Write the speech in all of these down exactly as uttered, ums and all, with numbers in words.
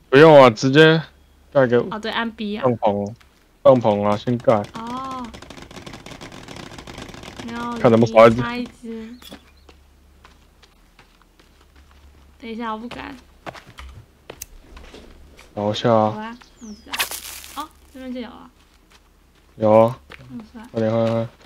不用啊，直接盖个哦，对，按 B 啊。 帐篷，帐篷啊，先盖。 哦。没有， 看怎么少一只。 差一只。等一下，我不敢。 找一下好啊。 吧，我知道。哦，这边就有啊。 有啊。 嗯，是吧？ 快点快点快！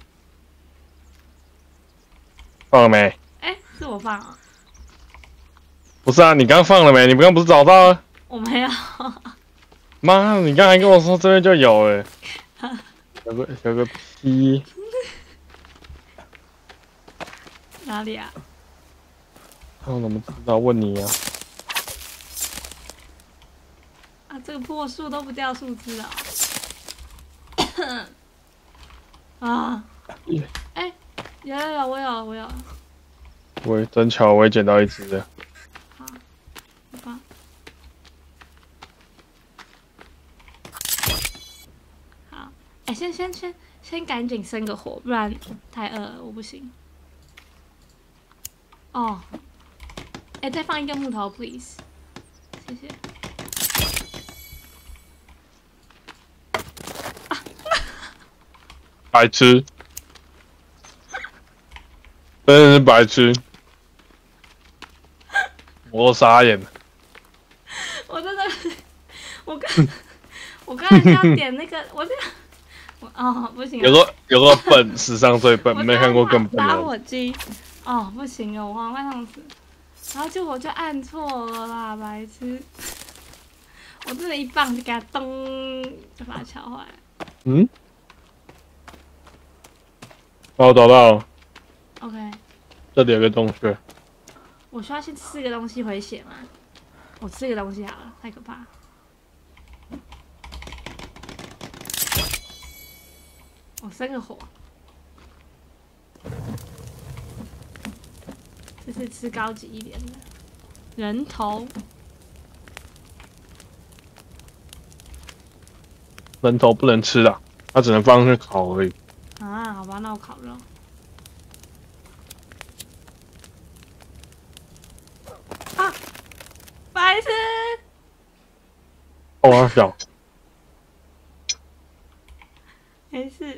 放了没？ 哎，是我放啊。 不是啊，你刚放了没？你刚刚不是找到了？ 我没有。 妈，你刚才跟我说这边就有哎、欸。有个有个 P。 哪里啊？ 我怎么知道？问你啊。 啊，这个破树都不掉树枝啊！啊！哎、欸，有有有，我有了，我有了。 我也真巧，我也捡到一只了。 好，好吧。好，哎、欸，先先先先赶紧生个火，不然太饿了，我不行。哦，哎、欸，再放一根木头 ，please， 谢谢。 白痴，真的是白痴，我傻眼了。 我真的，我刚我刚才要点那个，我这我哦不行、啊， 有个有个笨，史上最笨，没看过更笨的打人。 火机，哦不行哦，我好像上次，然后就我就按错了啦，白痴！我真的一棒就给他咚，就把它敲坏了。 嗯？哦，找到了。 OK。 这里有个洞穴。 我需要先吃个东西回血吗？我吃个东西好了，太可怕了。我生个火。这是吃高级一点的人头。 人头不能吃的，它只能放去烤而已。 啊，好吧，那我烤肉。啊，白痴！ 哦，我小。 没事。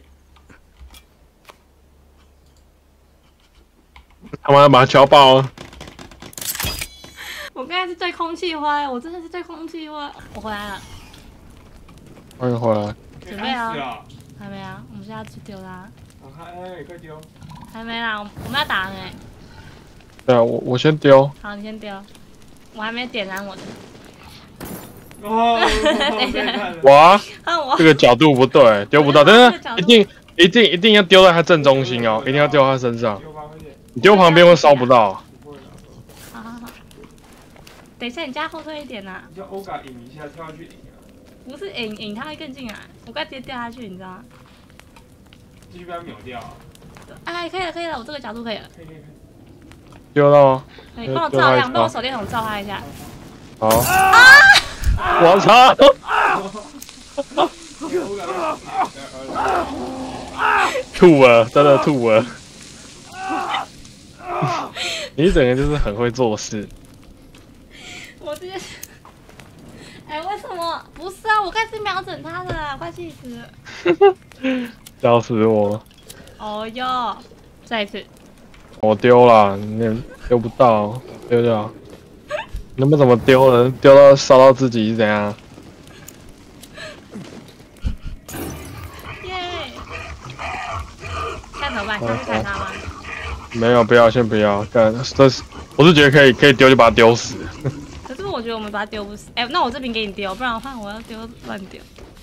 他妈要把它敲爆啊！ 我刚才是对空气坏，我真的是对空气坏。我回来了。 欢迎回来。 准备啊？还没啊，我们现在去丢它。 哎，快丢！ 还没啦，我们要打人哎。 对啊，我我先丢。 好，你先丢。我还没点燃我的。 哦， 哇， 我这个角度不对，丢不到，但是一定一定一定要丢在它正中心哦，一定要丢它身上。你丢旁边会烧不到。 好好好。等一下，你加后退一点呐。 你叫欧嘎引一下，跳下去引啊。 不是引引，它会更进来。我快直接掉下去，你知道吗？ 继续不要秒掉啊！ 哎，可以了，可以了，我这个角度可以了。 可以可以可以。 丢到吗？ 可以，帮我照亮，帮我手电筒照它一下。 好。啊！我操！吐了，真的吐了。你整个就是很会做事。 我直接，哎，为什么？不是啊，我刚才是瞄准他的啦，快气死了。 笑死我！ 哦哟，再一次。 我丢了，你丢不到，丢掉。你们怎么丢呢？丢到烧到自己是怎样？ 耶！看怎么办？上去砍他吗？ 没有，不要，先不要。干，这是我是觉得可以，可以丢就把它丢死。 可是我觉得我们把它丢不死。哎、欸，那我这边给你丢，不然的话我要丢乱丢。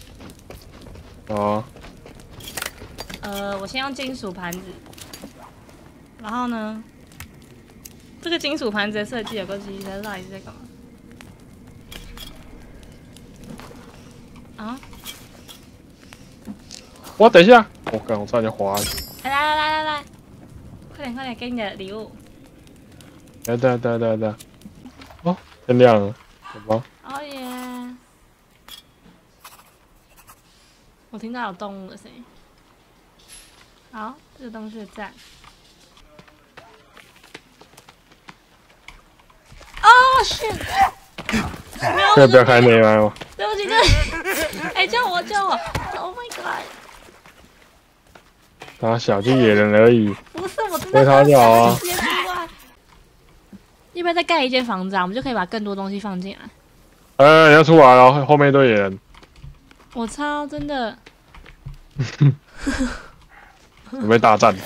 哦。 呃，我先用金属盘子，然后呢，这个金属盘子的设计有个机，它到底是在干嘛？啊？ 我等一下，我刚我差点滑下去。 来来来来来，快点快点，给你的礼物。 来来来来来，哦，天亮了，好吧？ 哦耶！我听到有动物的声音。好，这个东西赞。哦，shit！没有可以不要开内麦吗？ 对不起，对不起，哎，救我，救我 ！Oh my god！ 打小就野人而已， 不是，我真的被他咬啊！ 要不要再盖一间房子啊？我们就可以把更多东西放进来。 哎，你要出来了，后面一堆野人。 我操，真的！ 准备大战。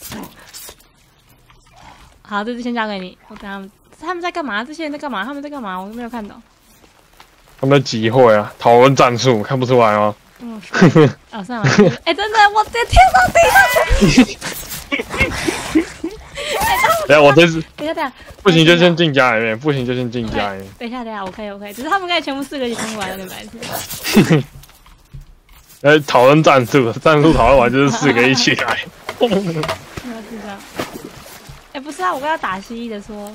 好，这次先交给你。我等他们，他们在干嘛？这些人在干嘛？他们在干嘛？我都没有看到。 他们在集会啊，讨论战术，看不出来吗？ 嗯，哦，算了。哎，真的，我直接跳到地上去。 等下我这次， 等一下，等一下， 不行就先进家里面，不行就先进家里面。 等一下，等一下，我可以，我可以，只是他们刚才全部四个一起冲过来，有点白痴。 哎，讨论战术，战术讨论完就是四个一起来。 没有是这样。哎，不是啊，我刚刚打蜥蜴的说，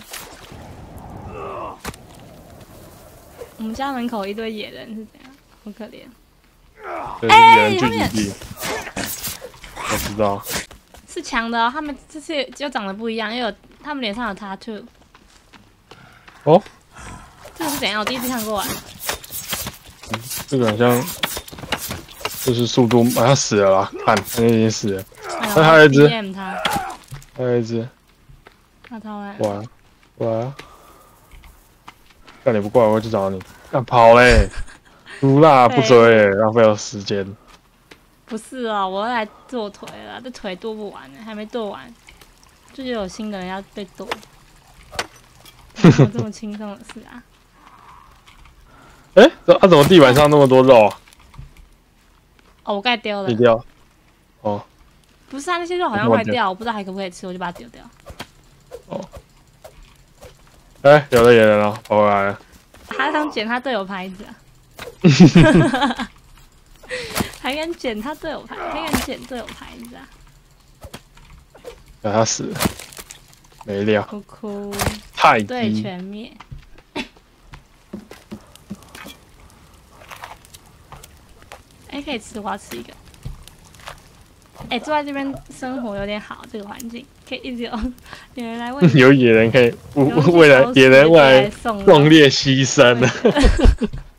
我们家门口一堆野人是怎样？好可怜。 对，野人聚集地。我知道。 是强的哦，他们这次就长得不一样，因为有他们脸上有 tattoo。 哦， 这个是怎样？我第一次看过哎。 嗯、这个好像就是速度，啊，他死了啦！看，他已经死了。那还有一只，还有一只。 他超爱。 过来，过来。那你不过来，我会去找你。干跑嘞！输啦，不追，浪费了时间。 不是哦，我要来剁腿了，这腿剁不完呢，还没剁完，就有新的人要被剁，有这么轻松的事啊？ 哎、欸，他、啊、怎么地板上那么多肉啊？ 哦，我刚才丢了。 你丢？哦， 不是啊，那些肉好像坏掉，我不知道还可不可以吃，我就把它丢掉。 哦。哎、欸，有的野人了，跑回来了。 他想捡他队友牌子啊。还敢捡他队友牌，还敢捡队友牌子啊！ 让他死了，没料。 哭哭。 太低。 对，全灭。哎、欸，可以吃，我要吃一个。哎、欸，坐在这边生活有点好，这个环境可以一直有有人来问。 有野人可以为了野人为了壮烈牺牲了。